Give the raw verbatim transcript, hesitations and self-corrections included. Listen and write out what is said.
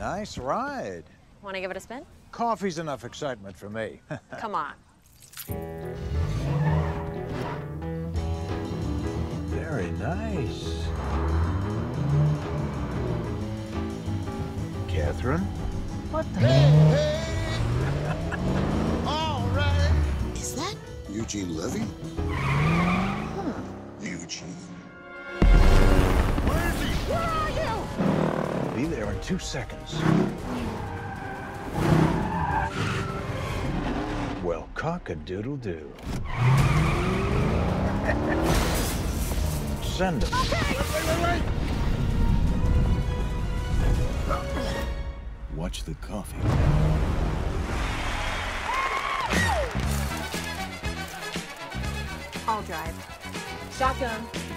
Nice ride. Want to give it a spin? Coffee's enough excitement for me. Come on. Very nice. Catherine? What the? Hey, hey. All right. Is that Eugene Levy? Hmm. Eugene. Where is he? Where are you? Be there in two seconds. Well, cock-a-doodle-doo. Send him. Okay. Wait, wait, wait. Watch the coffee. I'll drive. Shotgun.